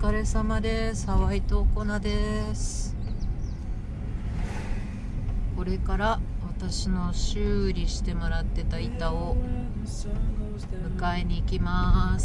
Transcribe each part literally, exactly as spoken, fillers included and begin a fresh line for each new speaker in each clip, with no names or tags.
疲れ様です。ハワイトコナです。これから私の修理してもらってた板を迎えに行きます。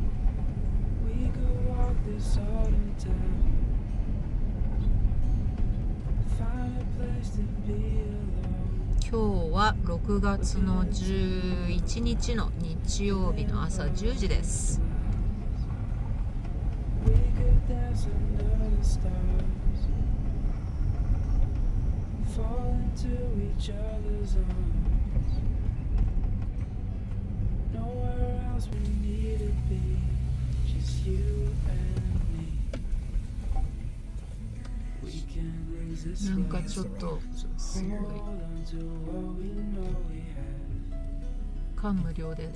今日はろくがつのじゅういちにちの日曜日の朝じゅうじです。なんかちょっとすごい感無量です。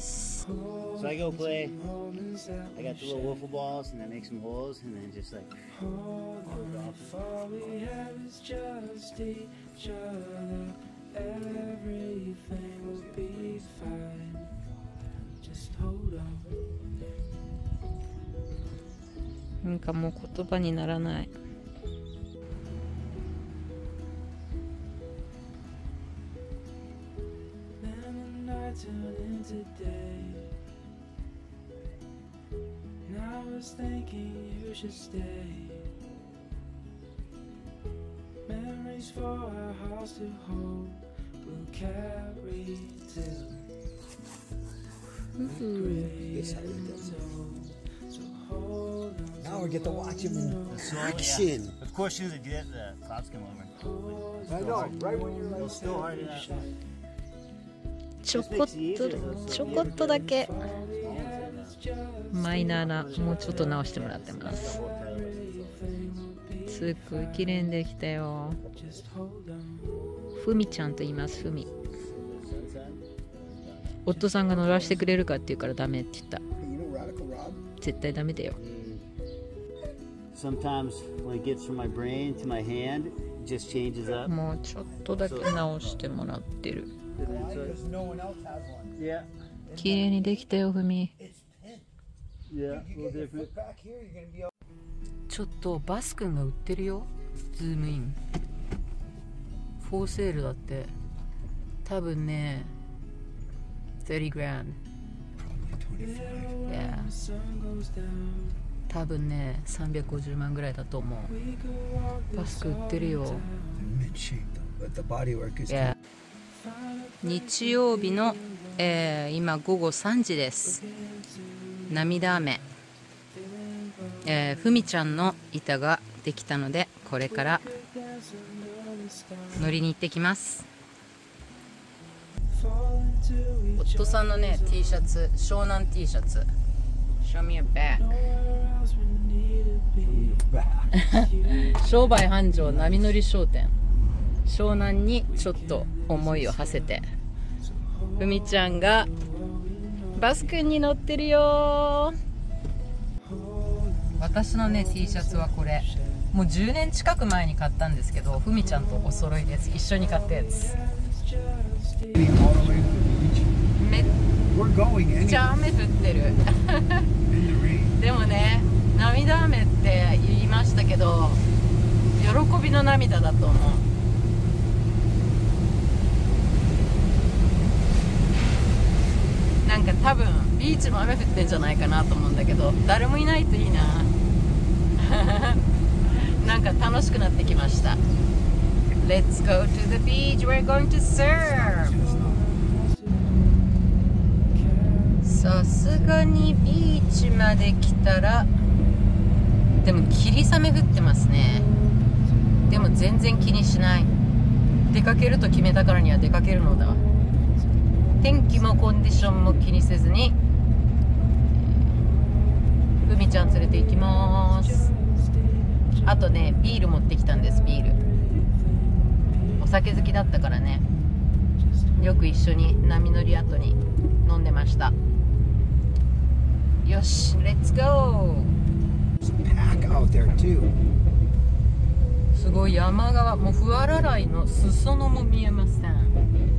So I go play. I got the little wiffle balls, and I make some holes, and then just like hold off. All we have is just each other. Everything will be fine. Just hold on.
なんかもう言葉にならない。
I was thinking you should stay. Memories for our house to hold will carry till the so hold on.
Now we get to watch him in action.
Yeah. Of course, as soon as I do that, the cops come over.
I know, right when you're
It's
like
still hard enough.
ちょこっとちょこっとだけマイナーなもうちょっと直してもらってます。すっごい綺麗にできたよ。ふみちゃんと言います。ふみ。夫さんが乗らせてくれるかって言うからダメって言った。絶対ダメだよ。
Sometimes when it gets from my brain to my hand, it just changes up.
もうちょっとだけ直してもらってる。綺麗にできたよ、ふみ。ちょっとバス君が売ってるよ。ズームインフォーセールだって。多分ねさんじゅうグランド、yeah. 多分ねさんびゃくごじゅうまんぐらいだと思う。バス君売ってるよ、yeah. 日曜日の、えー、今午後さんじです。涙雨、えー、ふみちゃんの板ができたのでこれから乗りに行ってきます。夫さんのね T シャツ、湘南 T シャツ Show me your back 商売繁盛波乗り商店湘南にちょっと思いを馳せて、ふみちゃんがバス君に乗ってるよ。私のね T シャツはこれもうじゅうねん近く前に買ったんですけど、ふみちゃんとお揃いです。一緒に買ったやつ。めっちゃ雨降ってるでもね涙雨って言いましたけど喜びの涙だと思う。なんか多分ビーチも雨降ってんじゃないかなと思うんだけど、誰もいないといいななんか楽しくなってきました。 Let's go to the beach, we're going to surf。 さすがにビーチまで来たらでも霧雨降ってますね。でも全然気にしない。出かけると決めたからには出かけるのだ。天気もコンディションも気にせずにふみちゃん連れて行きます。あとねビール持ってきたんです。ビールお酒好きだったからね、よく一緒に波乗り後に飲んでました。よし、レッツゴー。すごい山側、もう不破ら来の裾野も見えません。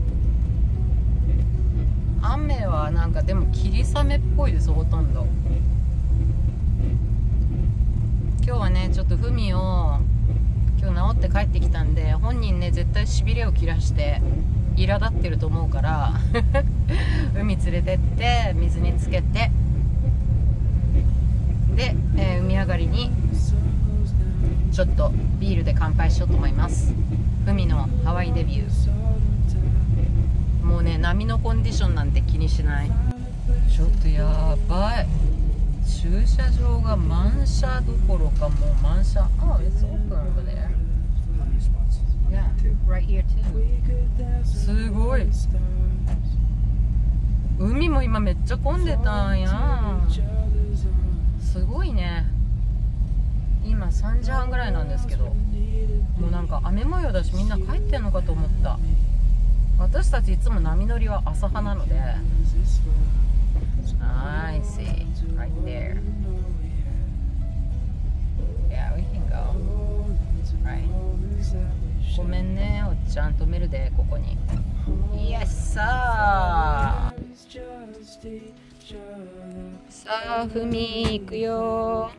雨はなんかでも霧雨っぽいです。ほとんど今日はねちょっとふみを今日治って帰ってきたんで、本人ね絶対しびれを切らして苛立ってると思うから海連れてって水につけて、で、えー、海上がりにちょっとビールで乾杯しようと思います。ふみのハワイデビュー。もうね波のコンディションなんて気にしない。ちょっとやばい、駐車場が満車どころかもう満車。Oh, it's open over there. Yeah, right here too. すごい。海も今めっちゃ混んでたんや。すごいね。今さんじはんぐらいなんですけど、もうなんか雨模様だしみんな帰ってんのかと思った。私たちいつも波乗りは朝派なので。I see. Right there. Yeah, we can go. Right. ごめんね、おっちゃん止めるで、ここに。Yes, さあ。さあ、ふみ行くよ。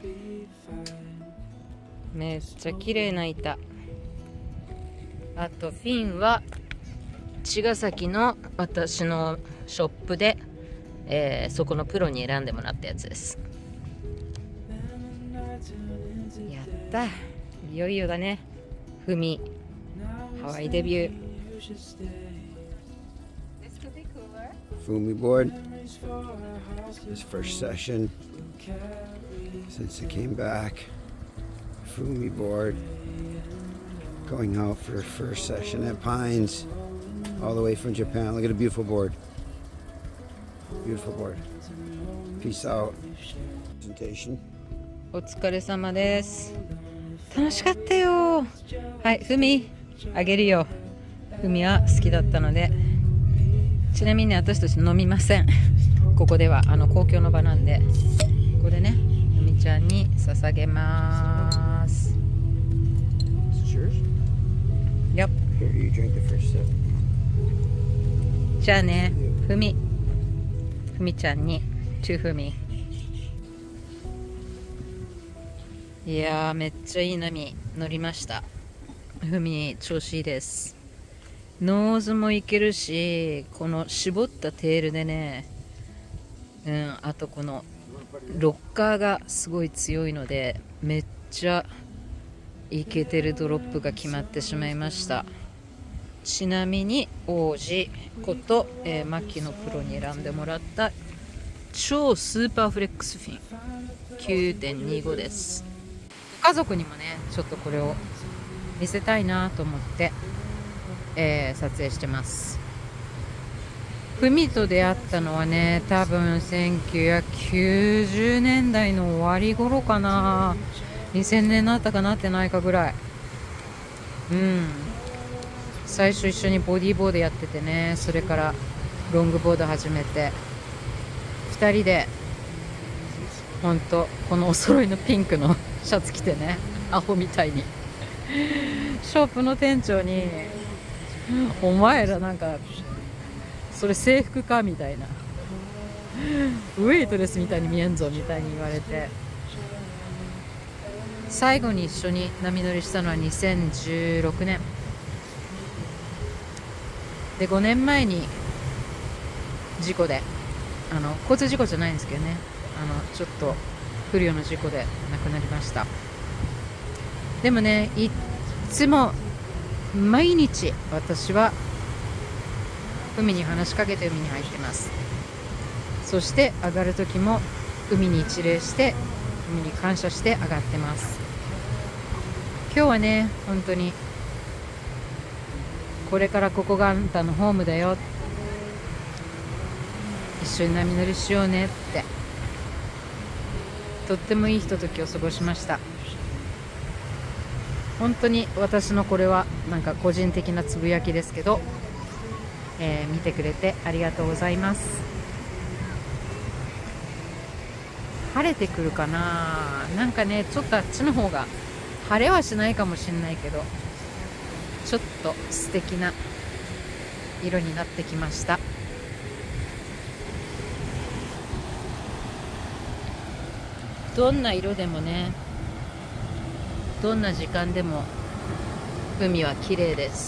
めっちゃ綺麗な板。あとフィンは茅ヶ崎の私のショップで、えー、そこのプロに選んでもらったやつです。やった、いよいよだね。ふみハワイデビュー。
Fumi board. His first session since he came back. Fumi board. Going out for first session at Pines. All the way from Japan. Look at a beautiful board. Beautiful board. Peace out. Presentation.
お疲れ様です。楽しかったよ。はい、ふみあげるよ。ふみは好きだったので。ちなみにね、私たち飲みません。ここではあの公共の場なんで、これね、ふみちゃんに捧げます。Yep.
Here, you drink the first sip.
じゃあね、ふみふみちゃんにチューふみ。いやーめっちゃいい波乗りました。ふみ調子いいです。ノーズもいけるし、この絞ったテールでね、うん、あとこのロッカーがすごい強いのでめっちゃいけてるドロップが決まってしまいました。ちなみに王子こと、えー、マキのプロに選んでもらった超スーパーフレックスフィン きゅうてんにご です。家族にもねちょっとこれを見せたいなと思って、えー、撮影してます。ふみと出会ったのはね多分せんきゅうひゃくきゅうじゅうねんだいの終わり頃かな。にせんねんなったかなってないかぐらい。うん最初一緒にボディーボードやっててね、それからロングボード始めてふたりでほんとこのお揃いのピンクのシャツ着てね、アホみたいにショップの店長にお前らなんかそれ制服かみたいな、ウェイトレスみたいに見えんぞみたいに言われて、最後に一緒に波乗りしたのはにせんじゅうろくねんで、ごねんまえに事故で、あの交通事故じゃないんですけどね、あのちょっと不慮の事故で亡くなりました。でもねいっつも毎日私は海に話しかけて海に入ってます。そして上がる時も海に一礼して海に感謝して上がってます。今日はね本当にこれからここがあんたのホームだよ、一緒に波乗りしようねって、とってもいいひとときを過ごしました。本当に私のこれはなんか個人的なつぶやきですけど、えー、見てくれてありがとうございます。晴れてくるかな。なんかねちょっとあっちの方が晴れはしないかもしれないけど、ちょっと素敵な色になってきました。どんな色でもねどんな時間でも海は綺麗です。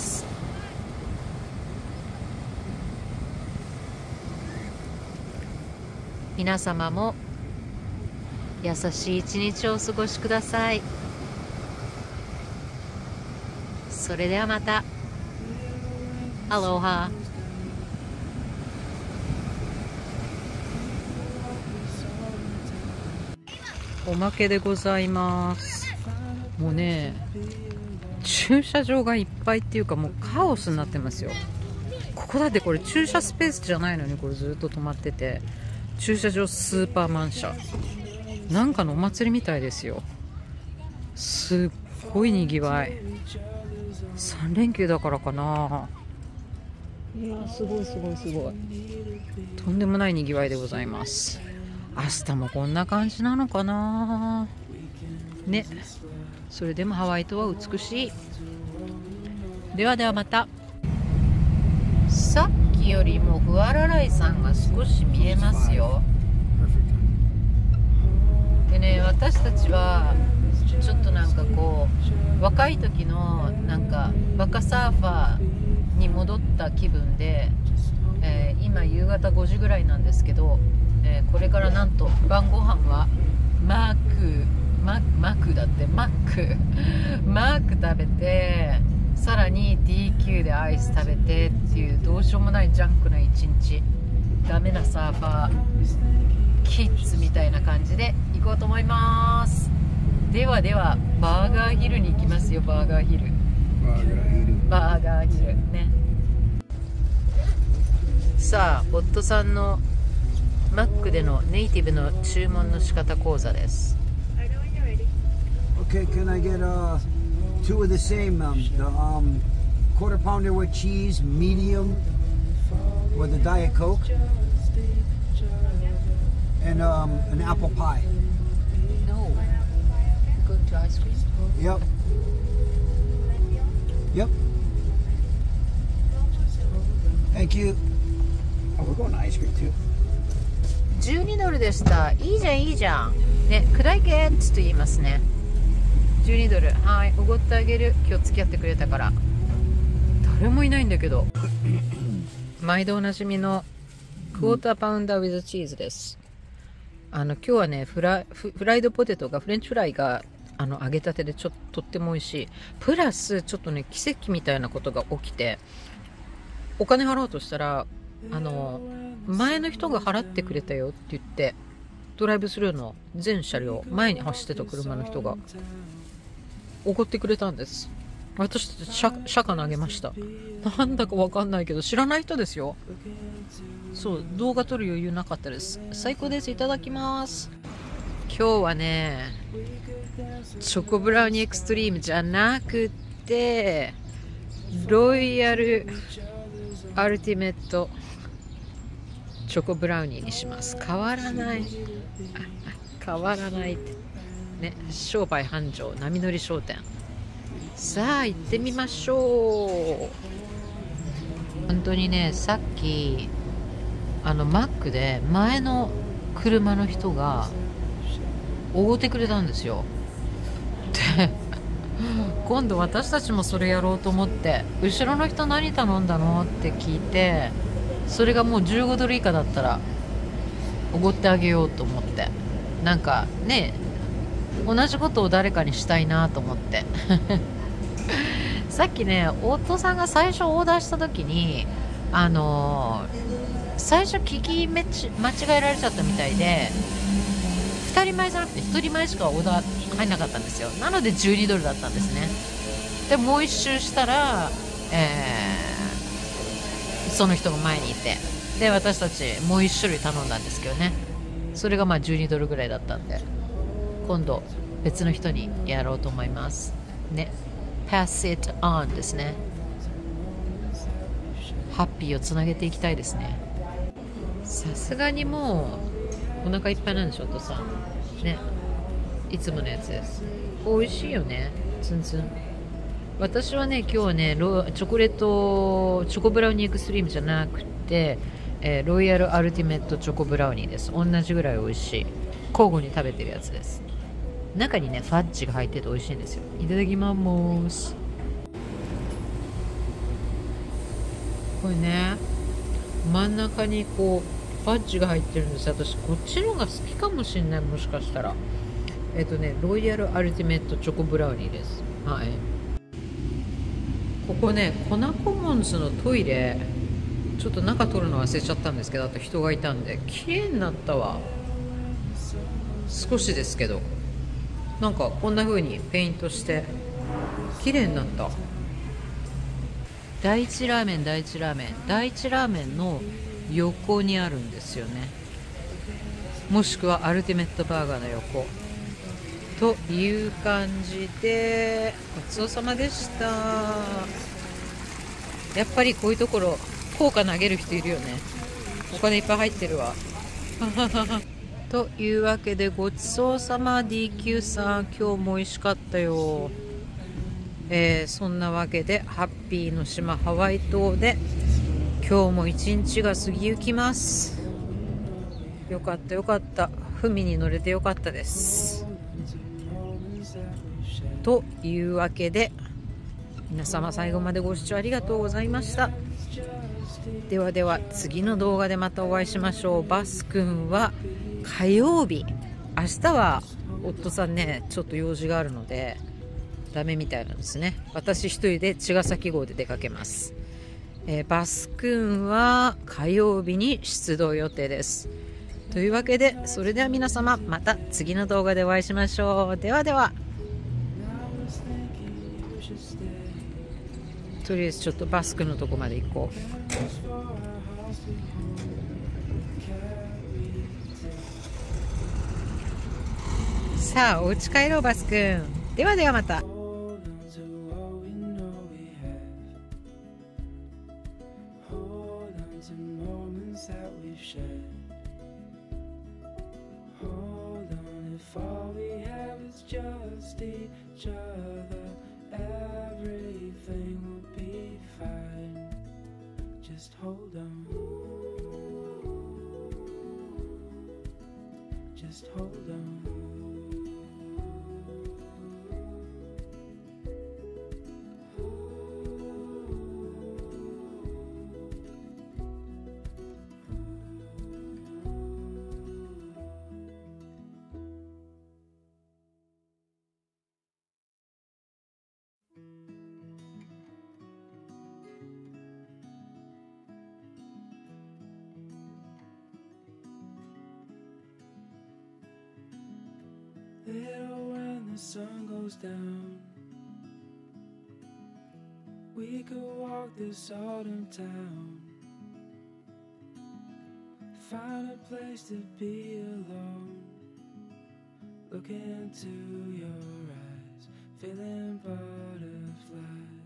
皆様も優しい一日をお過ごしください。それではまた。アロハ。おまけでございます。もうね、駐車場がいっぱいっていうか、もうカオスになってますよ。ここだってこれ駐車スペースじゃないのに、これずっと止まってて、駐車場スーパーマンシャ、なんかのお祭りみたいですよ。すっごいにぎわい。さん連休だからかな。いやすごいすごいすごい、とんでもないにぎわいでございます。明日もこんな感じなのかなね。それでもハワイ島は美しい。ではではまた。さっきよりもフアラライさんが少し見えますよ。でね、私たちはちょっとなんかこう若い時のなんかバカサーファーに戻った気分で、えー、今夕方ごじぐらいなんですけど、えー、これからなんと晩ご飯はマークママックだってマックマック食べて、さらに ディーキュー でアイス食べてっていう、どうしようもないジャンクな一日。ダメなサーファーキッズみたいな感じで行こうと思います。ではではバーガーヒルに行きますよ。バーガーヒル
バーガーヒル
バーガーヒルね。さあ、夫さんのマックでのネイティブの注文の仕方講座です。
Okay, can I get uh, two of the same, um, the um, quarter pounder with cheese, medium, with a Diet Coke, and um, an apple pie.
No. Go to ice cream?
Yep. Yep. Thank you. Oh, we're going to ice cream too.
じゅうにドルでした。いいじゃんいいじゃんね。Could I get と言いますね。じゅうにドル。はい、おごってあげる。今日付き合ってくれたから。誰もいないんだけど。毎度おなじみのクォーターパウンダーウィズチーズです。あの今日はね、フライ、フライドポテトが、フレンチフライがあの揚げたてでちょっととっても美味しい。プラスちょっとね、奇跡みたいなことが起きて、お金払おうとしたら、あの前の人が払ってくれたよって言って、ドライブスルーの全車両、前に走ってた車の人がおごってくれたんです。私たち車車価投げました。なんだかわかんないけど、知らない人ですよ。そう、動画撮る余裕なかったです。最高です。いただきます。今日はね、チョコブラウニーエクストリームじゃなくて、ロイヤルアルティメットチョコブラウニーにします。変わらない変わらないってね。商売繁盛、波乗り商店。さあ行ってみましょう。本当にね、さっきあのマックで前の車の人がおごってくれたんですよ。で今度私たちもそれやろうと思って、後ろの人何頼んだのって聞いて、それがもうじゅうごドル以下だったらおごってあげようと思って、なんかね、同じことを誰かにしたいなと思ってさっきね、夫さんが最初オーダーした時に、あのー、最初聞きめち間違えられちゃったみたいで、ふたりまえじゃなくてひとりまえしかオーダー入んなかったんですよ。なのでじゅうにドルだったんですね。でもう一周したら、えー、その人が前にいて、で私たちもう一種類頼んだんですけどね、それがまあじゅうにドルぐらいだったんで、今度別の人にやろうと思いますね。Pass it on ですね。ハッピーをつなげていきたいですね。さすがにもうお腹いっぱいなんでしょ、お父さんね。いつものやつです。美味しいよね、ツンツン。私はね、今日はね、ロチョコレートチョコブラウニーエクストリームじゃなくて、えー、ロイヤルアルティメットチョコブラウニーです。同じぐらい美味しい。交互に食べてるやつです。 中にねファッジが入ってて美味しいんですよ。いただきます。これね、真ん中にこうファッジが入ってるんです。私こっちのが好きかもしれない、もしかしたら。えっとねロイヤルアルティメットチョコブラウニーです。はい。ここねコナコモンズのトイレちょっと中取るの忘れちゃったんですけど、あと人がいたんで綺麗になったわ。少しですけど、なんかこんな風にペイントして綺麗になった。第一ラーメン第一ラーメン第一ラーメンの横にあるんですよね。もしくはアルティメットバーガーの横という感じで、ごちそうさまでした。やっぱりこういうところ効果投げる人いるよね。お金いっぱい入ってるわというわけでごちそうさま ディーキュー さん、今日も美味しかったよ。えー、そんなわけでハッピーの島ハワイ島で今日も一日が過ぎゆきます。よかったよかった、海に乗れてよかったです。というわけで皆様最後までご視聴ありがとうございました。ではでは次の動画でまたお会いしましょう。バス君は火曜日、明日は夫さんねちょっと用事があるのでダメみたいなんですね。私一人で茅ヶ崎号で出かけます。えー、バス君は火曜日に出動予定です。というわけでそれでは皆様また次の動画でお会いしましょう。ではでは。とりあえずちょっとバス君のとこまで行こう。さあお家帰ろうバス君。ではではまた。
Just hold on. Just hold on. Little when the sun goes down, we could walk this autumn town, find a place to be alone, look into your eyes, feeling butterflies.